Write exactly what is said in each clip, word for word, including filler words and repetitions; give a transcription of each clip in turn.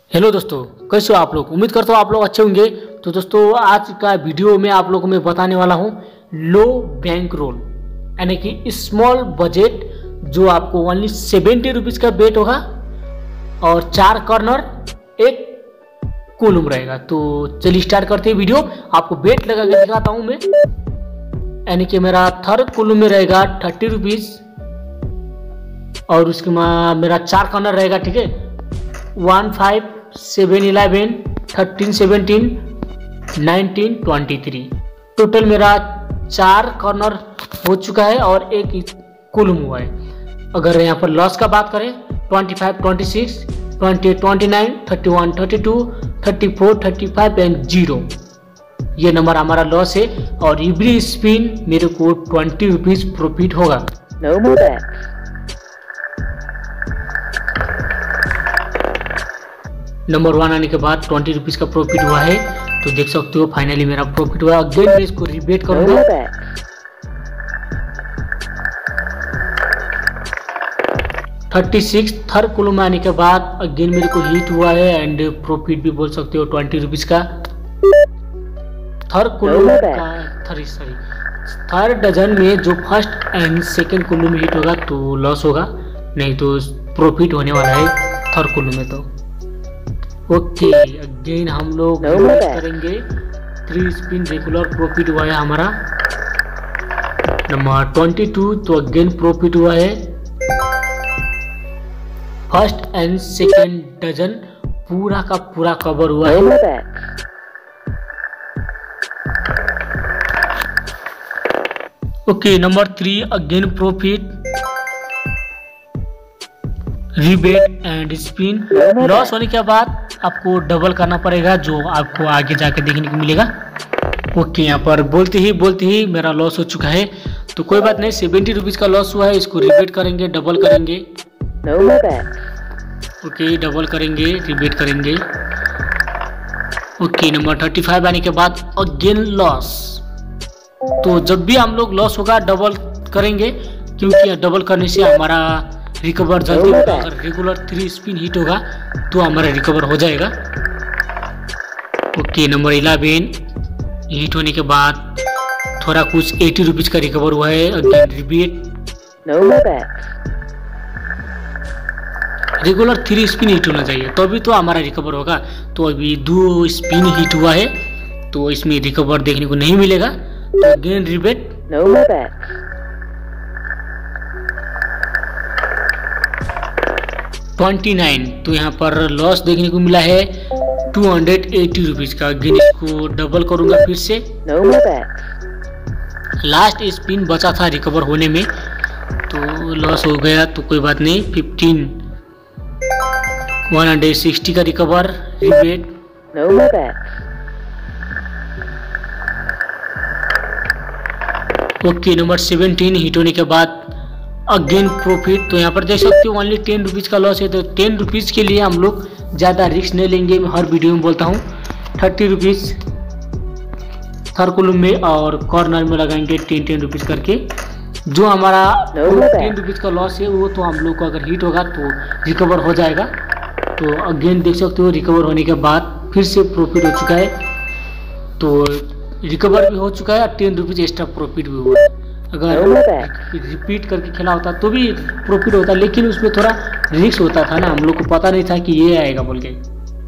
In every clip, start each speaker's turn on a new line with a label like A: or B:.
A: Hello दोस्तों, कैसे हो आप लोग। उम्मीद करता हूँ आप लोग अच्छे होंगे। तो दोस्तों आज का वीडियो में आप लोगों को मैं बताने वाला हूँ लो बैंक रोल यानी कि स्मॉल बजट, जो आपको ओनली सेवेंटी रुपीज़ का बेट होगा और चार कॉर्नर एक कॉलम रहेगा। तो चलिए स्टार्ट करते हैं वीडियो। आपको बेट लगा के दिखाता हूँ मैं, यानी कि मेरा थर्ड कॉलम में रहेगा थर्टी रुपीज़ और उसके बाद मेरा चार कॉर्नर रहेगा, ठीक है, one five seven eleven thirteen seventeen nineteen twenty three. Total मेरा चार कॉर्नर हो चुका है और एक कॉलम हुआ है। अगर यहाँ पर लॉस का बात करें twenty five twenty six twenty twenty nine thirty one thirty two thirty four thirty five and zero, ये नंबर हमारा लॉस है। और एवरी स्पिन मेरे को ट्वेंटी रुपीज प्रॉफिट होगा।
B: No more bet.
A: Number one आने के बाद ट्वेंटी रुपीज का प्रॉफिट हुआ है। तो देख सकते हो फाइनली मेरा प्रॉफिट हुआ। अगेन मैं इसको रिबेट
B: No
A: करूंगा।
B: more bet.
A: Thirty six third column में आने के बाद अगेन मेरे को हिट हुआ है एंड प्रॉफिट भी बोल सकते हो ट्वेंटी रुपीज का। थर्ड कॉलम का थर्टी सॉरी थर्ड डजन में जो फर्स्ट एंड सेकंड कॉलम में हिट होगा तो लॉस होगा, नहीं तो प्रॉफिट होने वाला है थर्ड कॉलम में। तो ओके अगेन हम लोग
B: No
A: रिवर्स
B: more.
A: करेंगे। थ्री स्पिन रेगुलर प्रॉफिट हुआ है हमारा नंबर ट्वेंटी टू। तो अगेन प्रॉफिट हुआ है फर्स्ट एंड सेकेंड डजन पूरा का पूरा कवर हुआ
B: No
A: है।
B: more bet.
A: Okay number three again profit rebate and spin. Loss होने के बाद आपको डबल करना पड़ेगा, जो आपको आगे जाके देखने को मिलेगा। ओके यहाँ पर बोलते ही बोलते ही मेरा लॉस हो चुका है। तो कोई बात नहीं, सेवेंटी रुपीज का लॉस हुआ है, इसको रिबेट करेंगे, डबल करेंगे।
B: No more bet.
A: Okay double करेंगे, रिबेट करेंगे। ओके नंबर थर्टी फाइव आने के बाद अगेन लॉस। तो जब भी हम लोग लॉस होगा डबल करेंगे, क्योंकि डबल करने से हमारा रिकवर जल्दी होगा। अगर रेगुलर थ्री स्पिन हिट होगा तो हमारा रिकवर हो जाएगा। ओके नंबर इलेवन हिट होने के बाद थोड़ा कुछ एटी रुपीज का रिकवर हुआ है। Again rebate.
B: No more bet.
A: Regular three spin hit होना चाहिए तभी तो हमारा रिकवर होगा। तो अभी दो स्पिन हिट हुआ है तो इसमें रिकवर देखने को नहीं मिलेगा। तो again rebate.
B: No more bet.
A: Twenty nine. तो यहाँ पर लॉस देखने को मिला है टू हंड्रेड एटी रुपीज का। अगेन इसको डबल करूंगा फिर से।
B: No more bet.
A: Last spin बचा था रिकवर होने में तो लॉस हो गया, तो कोई बात नहीं। फिफ्टीन वन हंड्रेड सिक्सटी का recover rebate.
B: No more bet.
A: Okay number seventeen hit होने के बाद अगेन प्रॉफिट। तो यहाँ पर देख सकते हो ओनली टेन रुपीज़ का लॉस है। तो टेन रुपीज़ के लिए हम लोग ज़्यादा रिस्क नहीं लेंगे। मैं हर वीडियो में बोलता हूँ थर्टी रुपीज़ थर्ड कॉलम में और कॉर्नर में लगाएंगे टेन टेन रुपीज़ करके। जो हमारा टेन रुपीज़ का लॉस है वो तो हम लोग को अगर हिट होगा तो रिकवर हो जाएगा। तो अगेन देख सकते हो रिकवर होने के बाद फिर से प्रॉफिट हो चुका है। तो रिकवर भी हो चुका है और टेन रुपीज़ एक्स्ट्रा प्रॉफिट भी हुआ है। अगर रिपीट करके खेला होता तो भी प्रॉफिट होता, लेकिन उसमें थोड़ा रिस्क होता था ना, हम लोग को पता नहीं था कि ये आएगा बोल के।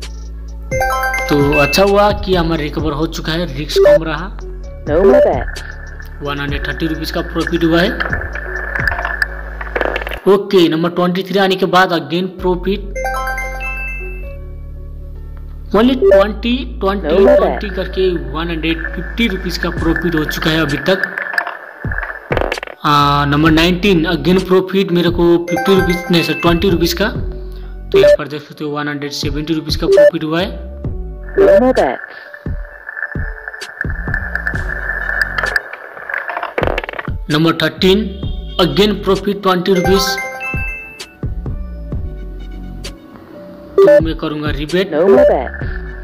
A: तो अच्छा हुआ कि हमारा रिकवर हो चुका है, रिस्क कम रहा।
B: No more bet.
A: One hundred thirty rupees का प्रॉफिट हुआ है। ओके नंबर ट्वेंटी थ्री आने के बाद again profit only twenty twenty twenty करके वन हंड्रेड फिफ्टी रुपीज़ का प्रॉफिट हो चुका है अभी तक। नंबर नाइनटीन अगेन प्रॉफिट मेरे को फिफ्टी रुपीज़ नहीं सर ट्वेंटी रुपीज़ का। तो यहाँ पर देख सकते हो वन हंड्रेड सेवेंटी रुपीज़ का प्रॉफिट हुआ है।
B: No more bet.
A: Number thirteen again profit twenty rupees. तो मैं करूँगा rebate.
B: No more bet.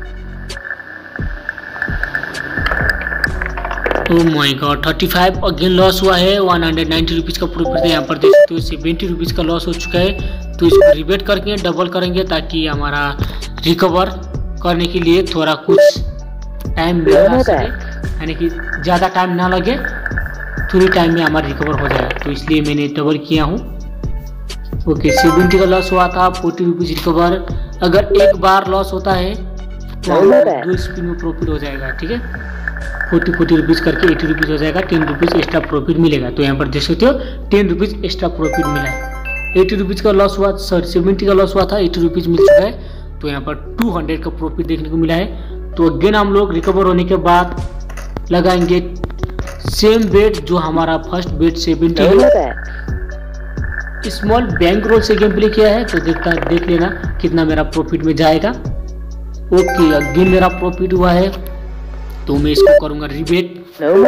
A: Oh my god thirty five again loss हुआ है। वन हंड्रेड नाइन्टी रुपीज़ का प्रॉफिट है। यहाँ पर देख सकते हो सेवेंटी रुपीज़ का लॉस हो चुका है। तो इसको रिबेट करके डबल करेंगे ताकि हमारा रिकवर करने के लिए थोड़ा कुछ टाइम मिल सके, यानी कि ज़्यादा टाइम ना लगे, थोड़ी टाइम में हमारा रिकवर हो जाए, तो इसलिए मैंने डबल किया हूँ। ओके, सेवेंटी का लॉस हुआ था, फोर्टी रुपीज़ रिकवर। अगर एक बार लॉस होता है तो दो स्पिन में प्रॉफिट हो जाएगा, ठीक है। फोर्टी फोर्टी रुपीज़ करके एटी रुपीज़ हो जाएगा, टेन रुपीज़ एक्स्ट्रा प्रॉफिट मिलेगा। तो यहाँ पर देख सकते हो टेन रुपीज़ एक्स्ट्रा प्रॉफिट मिला है। एटी रुपीज़ का लॉस हुआ, सॉरी सेवेंटी का लॉस हुआ था, एटी रुपीज़ मिल चुका है। तो यहाँ पर टू हंड्रेड का प्रॉफिट देखने को मिला है। तो अगेन हम लोग रिकवर होने के बाद लगाएंगे सेम बेट जो हमारा फर्स्ट बेट सेवेंटी है। स्मॉल बैंक रोल से गेम प्ले किया है, तो देखता देख लेना कितना मेरा प्रॉफिट में जाएगा। ओके, अगेन मेरा प्रॉफिट हुआ है, तो मैं इसको करूंगा rebate.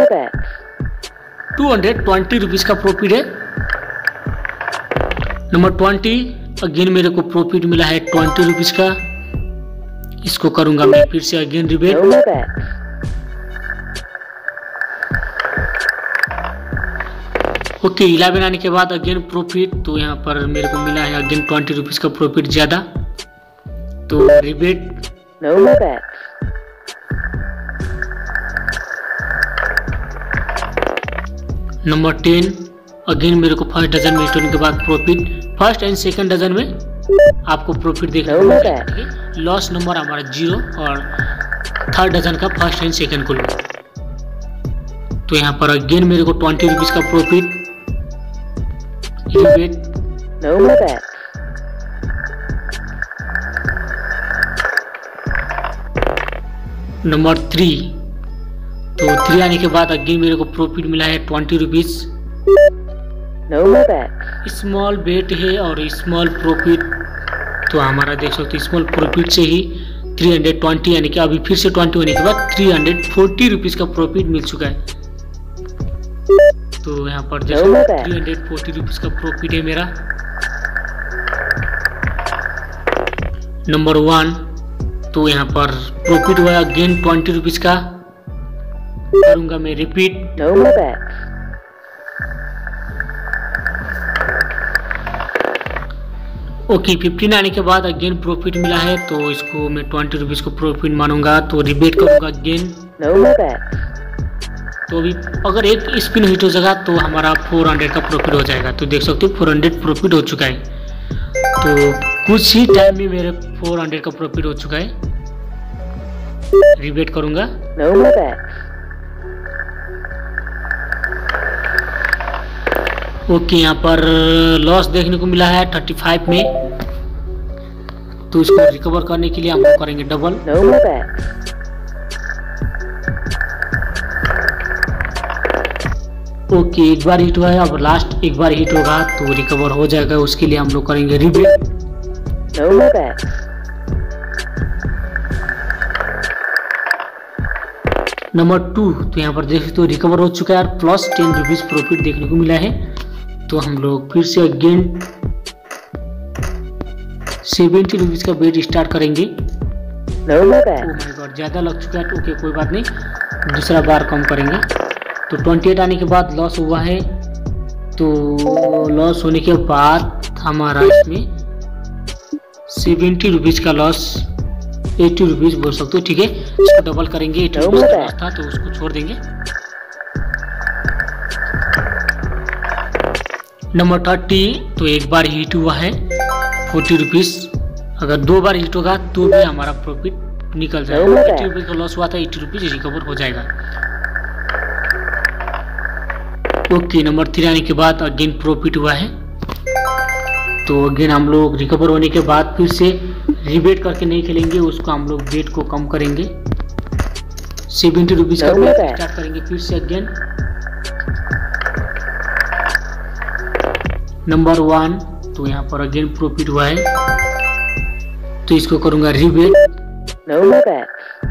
A: Two hundred twenty rupees का प्रॉफिट है। नंबर ट्वेंटी, अगेन मेरे को प्रॉफिट मिला है ट्वेंटी रुपीज का। इसको करूंगा मैं फिर से अगेन रिबेट। ओके, इलेवन आने के बाद अगेन प्रॉफिट, तो यहाँ पर मेरे को मिला है अगेन ट्वेंटी रुपीज का प्रॉफिट ज्यादा, तो रिबेट। नंबर टेन, अगेन मेरे को फर्स्ट डजन में हिट होने के बाद profit. First and second dozen में आपको प्रॉफिट देखने को मिलेगा, ठीक है। लॉस नंबर हमारा जीरो और थर्ड डजन का फर्स्ट एंड सेकंड को लो। तो यहाँ पर अगेन मेरे को ट्वेंटी रुपीज का प्रॉफिट। रिबेट। नंबर थ्री, तो थ्री आने के बाद अगेन मेरे को प्रॉफिट मिला है ट्वेंटी रुपीज। स्मॉल बेट है और स्मॉल प्रॉफिट, तो हमारा देख सकते हो स्मॉल प्रॉफिट से ही थ्री हंड्रेड ट्वेंटी, यानी कि अभी फिर से ट्वेंटी होने के बाद थ्री हंड्रेड फोर्टी रुपीज का प्रॉफिट मिल चुका है। तो यहाँ पर देखो थ्री हंड्रेड फोर्टी रुपीज का प्रॉफिट है मेरा। नंबर वन, तो यहाँ पर प्रॉफिट हुआ अगेन ट्वेंटी रुपीज का। करूंगा मैं रिपीट। ओके, फिफ्टीन आने के बाद अगेन प्रॉफिट मिला है, तो इसको मैं ट्वेंटी रुपीज को प्रॉफिट मानूंगा, तो रिबेट करूंगा अगेन। तो अभी अगर एक स्पिन हिट हो जाएगा तो हमारा फोर हंड्रेड का प्रॉफिट हो जाएगा। तो देख सकते हो फोर हंड्रेड प्रॉफिट हो चुका है, तो कुछ ही टाइम में मेरे फोर हंड्रेड का प्रॉफिट हो चुका है। रिबेट करूंगा। ओके, यहाँ पर लॉस देखने को मिला है थर्टी फाइव में, तो इसको रिकवर करने के लिए हम लोग करेंगे डबल। ओके, एक बार हिट हुआ है, अब लास्ट एक बार हिट होगा तो रिकवर हो जाएगा, उसके लिए हम लोग करेंगे रिबेट। नंबर टू, तो यहाँ पर देख सकते हो रिकवर हो चुका है और प्लस टेन रुपीज प्रॉफिट देखने को मिला है। तो हम लोग फिर से अगेन सेवेंटी रुपीज का बेट स्टार्ट करेंगे। ओह माय गॉड, ज्यादा लग चुका है। ओके, कोई बात नहीं, दूसरा बार कम करेंगे। तो अट्ठाईस आने के बाद लॉस हुआ है, तो लॉस होने के बाद हमारा इसमें सेवेंटी रुपीज का लॉस, एट्टी रुपीज बोल सकते हो, ठीक है। इसको डबल करेंगे, एट्टी रुपीज का लॉस था तो उसको छोड़ देंगे। नंबर थर्टी, तो एक बार हिट हुआ है फोर्टी रुपीज, अगर दो बार हिट होगा तो भी हमारा प्रॉफिट निकल जाएगा। एट्टी रुपीज का लॉस हुआ था, एट्टी रुपीज रिकवर हो जाएगा। ओके, नंबर थ्री आने के बाद अगेन प्रॉफिट हुआ है, तो अगेन हम लोग रिकवर होने के बाद फिर से रिबेट करके नहीं खेलेंगे, उसको हम लोग बेट को कम करेंगे। सेवेंटी रुपीज का बेट स्टार्ट करेंगे फिर से अगेन। नंबर वन, तो यहाँ पर अगेन प्रॉफिट हुआ है, तो इसको करूंगा रिबेट।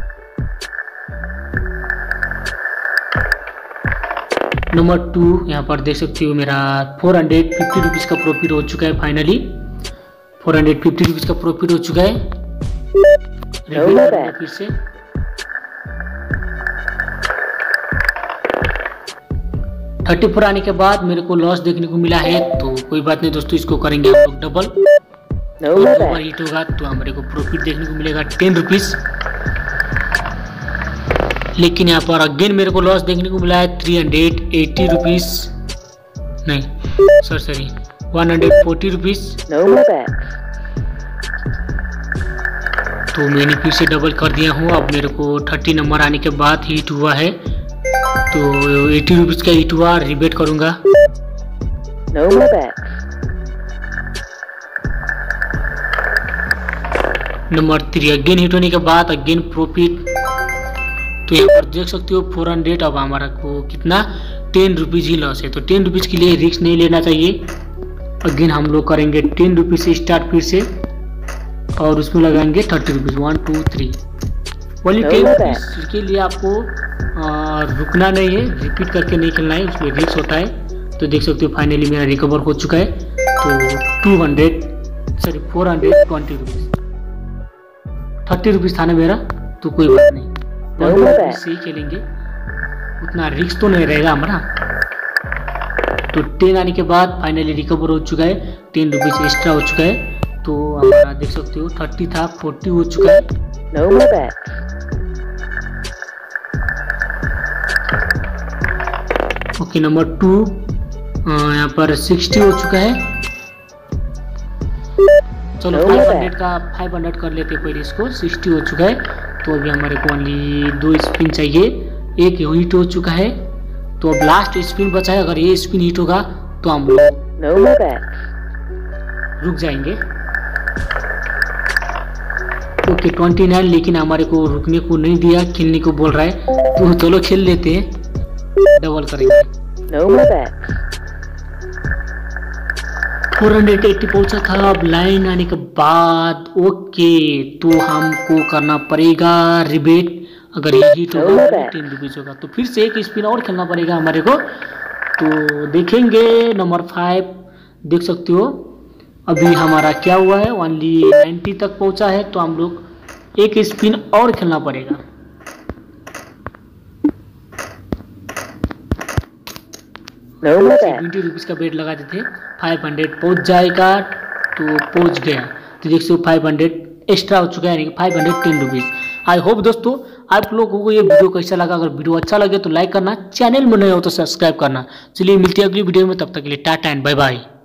A: नंबर टू, यहाँ पर देख सकते हो मेरा फोर हंड्रेड फिफ्टी रुपीज का प्रॉफिट हो चुका है। Finally four hundred fifty rupees का प्रॉफिट हो चुका है। रिबेट फिर से। थर्टी फोर आने के बाद मेरे को लॉस देखने को मिला है, तो कोई बात नहीं दोस्तों, इसको करेंगे हम लोग डबल।
B: No
A: और
B: more
A: दो बार
B: bet.
A: हिट होगा तो हमारे को प्रॉफिट देखने को मिलेगा टेन रुपीज़। लेकिन यहाँ पर अगेन मेरे को लॉस देखने को मिला है थ्री हंड्रेड एटी रुपीज़, नहीं sir sorry one hundred forty rupees.
B: No more bet.
A: तो मैंने फिर से डबल कर दिया हूँ। अब मेरे को थर्टी नंबर आने के बाद हिट हुआ है, तो एटी रुपीज़ का हिट हुआ, रिबेट करूँगा।
B: No more bet.
A: Number three again hit होने के बाद अगेन प्रॉफिट। तो यहाँ पर देख सकते हो फोर हंड्रेड। अब हमारा को कितना टेन रुपीज़ ही लॉस है, तो टेन रुपीज़ के लिए रिस्क नहीं लेना चाहिए। अगेन हम लोग करेंगे टेन रुपीज़ से स्टार्ट फिर से, और उसमें लगाएंगे thirty rupees, one two three. Only ten rupees के लिए आपको आ, रुकना नहीं है, रिपीट करके नहीं खेलना है, उसमें रिस्क होता है। तो देख सकते हो फाइनली मेरा रिकवर हो चुका है। तो two hundred sorry four hundred twenty rupees, thirty rupees था ना मेरा, तो कोई बात नहीं, से ही खेलेंगे, उतना रिस्क तो नहीं रहेगा हमारा। तो टेन आने के बाद फाइनली रिकवर हो चुका है, टेन रुपीज़ एक्स्ट्रा हो चुका है। तो हमारा देख सकते हो थर्टी था, फोर्टी हो चुका है।
B: No more bet.
A: Okay number two यहाँ पर सिक्सटी हो चुका है। चलो
B: No
A: फाइव
B: more
A: हंड्रेड का फाइव हंड्रेड कर लेते हैं पहले इसको। सिक्सटी हो चुका है, तो अभी हमारे को ओनली दो स्पिन चाहिए, एक हिट हो चुका है, तो अब लास्ट स्पिन बचा है। अगर ये स्पिन हिट होगा तो हम लोग
B: No more bet.
A: रुक जाएंगे। ओके ट्वेंटी नाइन, लेकिन हमारे को रुकने को नहीं दिया, खेलने को बोल रहा है, तो चलो खेल लेते हैं, डबल करेंगे।
B: No more bet.
A: Four hundred eighty पहुंचा था। अब लाइन आने के बाद ओके, तो हमको करना पड़ेगा रिबेट। अगर ये हिट होगा टेन रुपीज़ होगा, तो फिर से एक स्पिन और खेलना पड़ेगा हमारे को। तो देखेंगे नंबर फाइव, देख सकते हो अभी हमारा क्या हुआ है, ओनली नाइन्टी तक पहुंचा है, तो हम लोग एक स्पिन और खेलना पड़ेगा।
B: No more bet.
A: Twenty rupees का बेट लगा देते, फाइव हंड्रेड पहुंच जाएगा, तो पहुंच गया। तो देख सकते फाइव हंड्रेड एक्स्ट्रा हो चुका है, यानी कि five hundred ten rupees. I hope दोस्तों आप लोगों को ये वीडियो कैसा लगा। अगर वीडियो अच्छा लगे तो लाइक करना, चैनल में नए हो तो सब्सक्राइब करना। चलिए मिलते हैं अगली वीडियो में, तब तक के लिए टाटा एंड बाय बाय।